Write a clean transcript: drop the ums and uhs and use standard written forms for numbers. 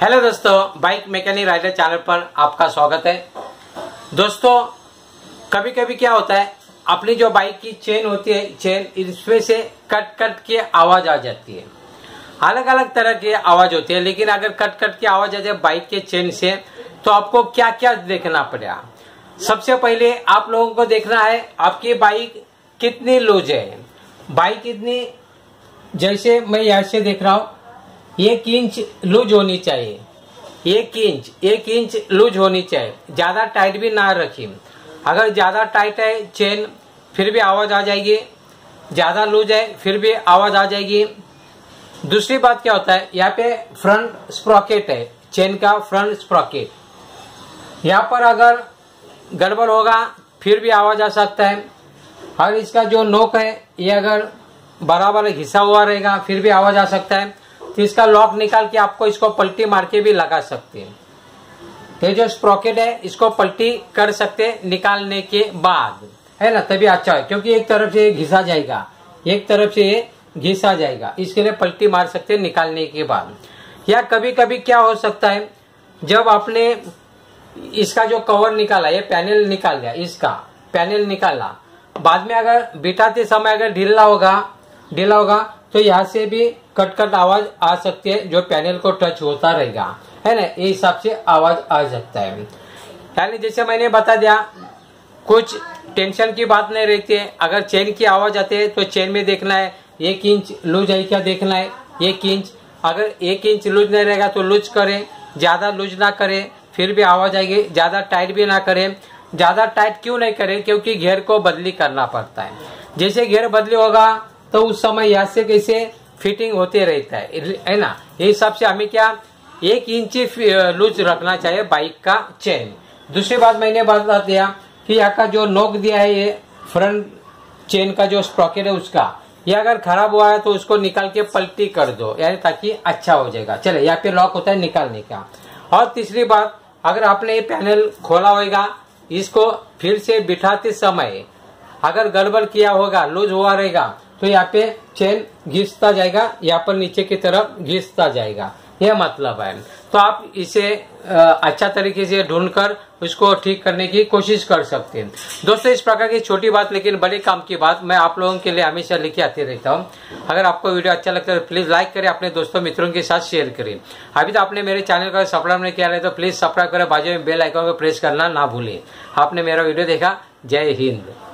Hello दोस्तों, bike mechanic rider channel पर आपका स्वागत है। दोस्तों, कभी कभी क्या होता है, अपनी जो बाइक की चेन होती है, चेन इसमें से कट कट के आवाज आ जाती है। अलग अलग तरह की आवाज होती है, लेकिन अगर कट कट की आवाज आ जाए बाइक के चेन से, तो आपको क्या क्या देखना पड़ेगा। सबसे पहले आप लोगों को देखना है आपकी बाइक कितनी लूज है। बाइक इतनी, जैसे मैं यहाँ से देख रहा हूँ, 1 इंच लूज होनी चाहिए। 1 इंच लूज होनी चाहिए, ज्यादा टाइट भी ना रखी। अगर ज्यादा टाइट है चेन फिर भी आवाज आ जाएगी, ज्यादा लूज है फिर भी आवाज आ जाएगी। दूसरी बात क्या होता है, यहाँ पे फ्रंट स्प्रॉकेट है, चेन का फ्रंट स्प्रॉकेट, यहाँ पर अगर गड़बड़ होगा फिर भी आवाज आ सकता है। और इसका जो नोक है ये अगर बराबर घिसा हुआ रहेगा फिर भी आवाज आ सकता है। तो इसका लॉक निकाल के आपको इसको पलटी मार के भी लगा सकते हैं। ये जो स्प्रॉकेट है इसको पलटी कर सकते हैं निकालने के बाद, है ना, तभी अच्छा है, क्योंकि एक तरफ से घिसा जाएगा, एक तरफ से ये घिसा जाएगा, इसके लिए पलटी मार सकते हैं निकालने के बाद। या कभी कभी क्या हो सकता है, जब आपने इसका जो कवर निकाला, ये पैनल निकाल लिया, इसका पैनल निकाला, बाद में अगर बिठाते समय अगर ढीला होगा तो यहाँ से भी कट कट आवाज आ सकती है, जो पैनल को टच होता रहेगा, है ना, ये हिसाब से आवाज आ सकता है। यानी जैसे मैंने बता दिया, कुछ टेंशन की बात नहीं रहती है। अगर चेन की आवाज आती है तो चेन में देखना है 1 इंच लूज है क्या, देखना है 1 इंच। अगर 1 इंच लूज नहीं रहेगा तो लूज करें, ज्यादा लूज ना करें फिर भी आवाज आएगी, ज्यादा टाइट भी ना करें। ज्यादा टाइट क्यों नहीं करें, क्योंकि घेर को बदली करना पड़ता है। जैसे घेर बदली होगा तो उस समय यहाँ से कैसे फिटिंग होते रहता है ना। ये हिसाब से हमें क्या 1 इंच लूज रखना चाहिए बाइक का चेन। दूसरी बात मैंने बता दिया कि यहाँ का जो नोक दिया है, ये फ्रंट चेन का जो स्प्रॉकेट है उसका, ये अगर खराब हुआ है तो उसको निकाल के पलटी कर दो, यानी ताकि अच्छा हो जाएगा। चले, यहाँ पे लॉक होता है निकालने का। और तीसरी बात, अगर आपने ये पैनल खोला होगा, इसको फिर से बिठाते समय अगर गड़बड़ किया होगा, लूज हुआ रहेगा, तो यहाँ पे चेन घिसता जाएगा, यहाँ पर नीचे की तरफ घिसता जाएगा, यह मतलब है। तो आप इसे अच्छा तरीके से ढूंढकर उसको ठीक करने की कोशिश कर सकते हैं। दोस्तों, इस प्रकार की छोटी बात लेकिन बड़े काम की बात मैं आप लोगों के लिए हमेशा लेके आते रहता हूँ। अगर आपको वीडियो अच्छा लगता है तो प्लीज लाइक करें, अपने दोस्तों मित्रों के साथ शेयर करें। अभी तो आपने मेरे चैनल को सब्सक्राइब नहीं किया है तो प्लीज सब्सक्राइब करें, बाजू में बेल आइकन को प्रेस करना ना भूलें। आपने मेरा वीडियो देखा, जय हिंद।